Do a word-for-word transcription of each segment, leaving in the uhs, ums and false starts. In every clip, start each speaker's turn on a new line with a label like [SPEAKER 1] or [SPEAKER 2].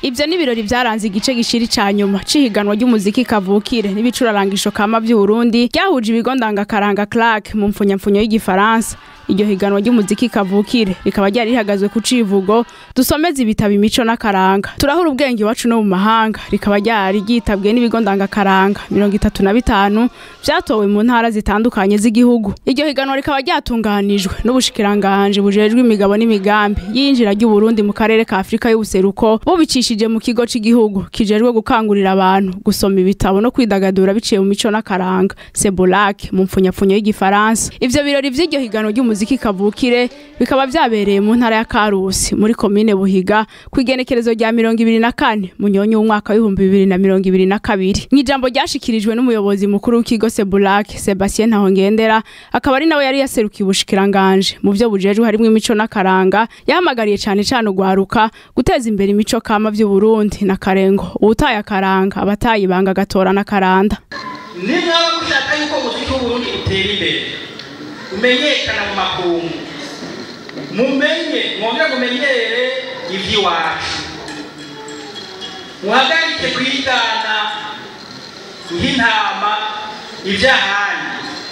[SPEAKER 1] Ivyo ni ibirori vyaranze igice gishiri ca nyuma c'ihiganwa ry'umuziki Kavukire n'ibicurarangisho kama vy'u Burundi ryahuje ibigo ndangakaranga Clark mu mfunyapfunyo y'igifaransa. Iryo higanwa ry'umuziki Kavukire rikaba ryari rihagazwe ku civugo dusomeza ibitabo imico n'akaranga turahura ubwenge iwacu no mu mahanga, rikaba ryari ryitabwe n'ibigo ndangakaranga mirongo itatu na bitanu vyatowe mu ntara zitandukanye z'igihugu. Iryo higanwa rikaba ryatunganijwe n'ubushikiranganje bujejwe imigabo n'imigambi y'injira ry'u Burundi mu karere ka Afrika y'ubuseruko bubicishije mu kigo c'igihugu kijejwe gukangurira abantu gusoma ibitabo no kwidagadura biciye mu mico n'akaranga CEBULAC mu mfunyapfunyo y'igifaransa. Ivyo birori vy'iryo higanwa ry'umuziki Kavukire bikaba vyabereye mu ntara ya Karusi muri komine Buhiga kwigenekerezo rya mirongo ibiri na kane mu nyonyo w'umwaka w'ibihumbi bibiri na mirongo ibiri na kabiri. Mw'ijambo ryashikirijwe n'umuyobozi mukuru w'ikigo CEBULAC Sebastien Ntahongendera akaba ari nawe yari yaserukiye ubushikiranganje mu vyo bujejwe harimwo imico n'akaranga, yahamagariye cane cane ugwaruka guteza imbere imico kama vy'u Burundi na karengo ubutaye akaranga abataye ibanga gatora n'akaranda.
[SPEAKER 2] Nimwaba mushaka yuko umuziki w'u Burundi utera imbere umenyekana mu makungu, mumenye mwongere mumenyere ivy'iwacu, muhagarike kwigana nk'intama ivy'ahandi,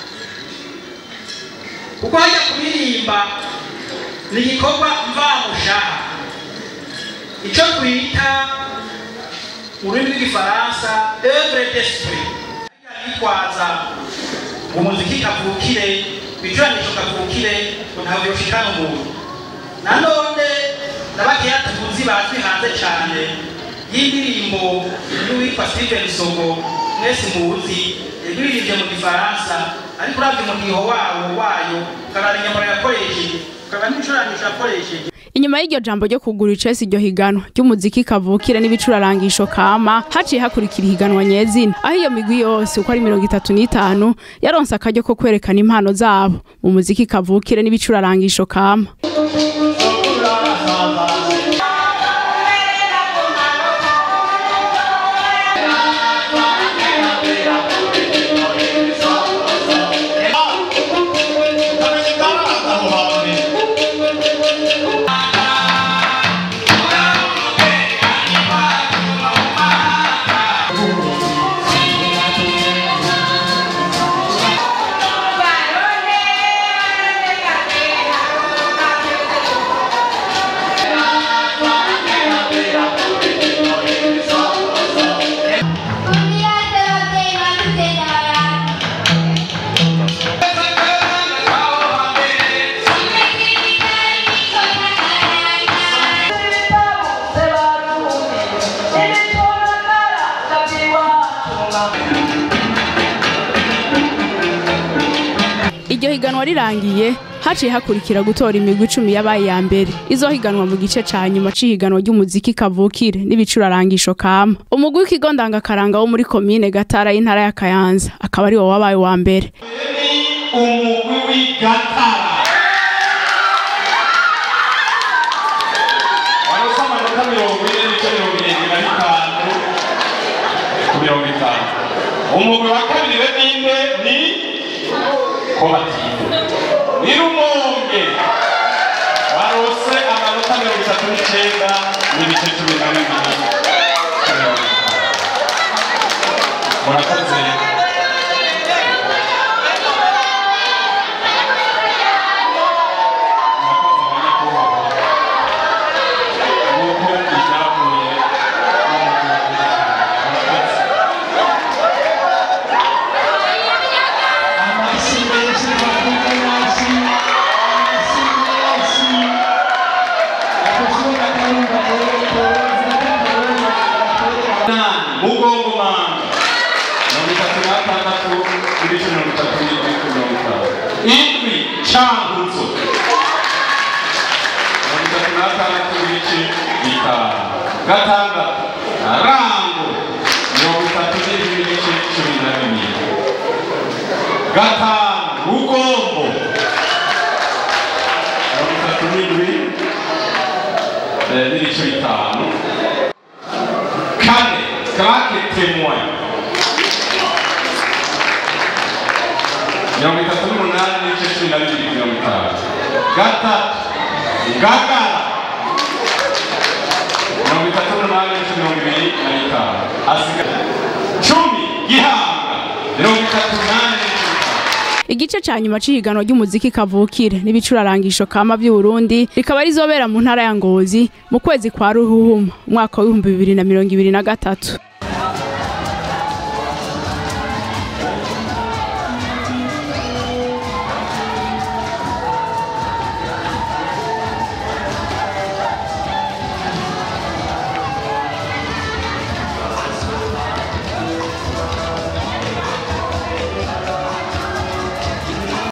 [SPEAKER 2] kuko hajya kuririmba ni igikorwa mvamushaha, ico twita mu rurimi rw'igifaransa œuvre d'esprit. Bitwaza umuziki Kavukire bijuranisho Kavukire ntabwo yoshikana umuntu. Nanone nabakiya tuzi bazwi hanze cyane y'indirimbo y'uwitwa Steven Sogo mwese muzi ibiririmbye mu gifaransa, ariko uravye mu giho wawo wayo ukararinya muri yakoresheje ukaba n'icuranisho yakoresheje.
[SPEAKER 1] Inyuma y'iryo jambo ryo kugura icesi iryo higanwa ry'umuziki Kavukire n'ibicurarangisho kama haciye hakurikira ihiganwa nyezina, aho iyo migwi yose uko ari mirongo itatu n'itanu yaronse akaryo ko kwerekana impano zabo mu muziki Kavukire n'ibicurarangisho kama. Iryo higanwa rirangiye haciye hakurikira gutora imigwi icumi yabaye ya mbere izohiganwa mu gice ca nyuma c'ihiganwa ry'umuziki Kavukire n'ibicurarangisho kama. Umugwi w'ikigo ndangakaranga wo muri komine Gatara y'intara ya Kayanza akaba ari wo wabaye wa mbere.
[SPEAKER 3] Umugwi w'igatara warosama amanota mirongo ine n'ibice mirongo irindwi na bitanu ku mirongo itanu. Umugwi wa kabiri ninde ni Komativu Nirumonge warose amanota mirongo itatu n'icenda n'ibice cumi na bibiri. Murakoze. Indwi Changuzo Gatanga Rango Gatanga Rugombo Kane Krake Témoin mirongo itatu n'umunani n'ibice cumi na bibiri mirongo itanu. Gatatu Ngagara mirongo itatu n'umunani n'ibice mirongo ibiri na bitanu asigaye cumi Gihanga mirongo itatu n'umunani
[SPEAKER 1] igice ca nyuma c'ihiganwa ry'umuziki kavukire n'ibicurarangisho kama by'Uburundi rikaba rizobera mu ntara ya Ngozi mu kwezi kwa Ruhuhuma umwaka wa bibiri na mirongo ibiri na gatatu.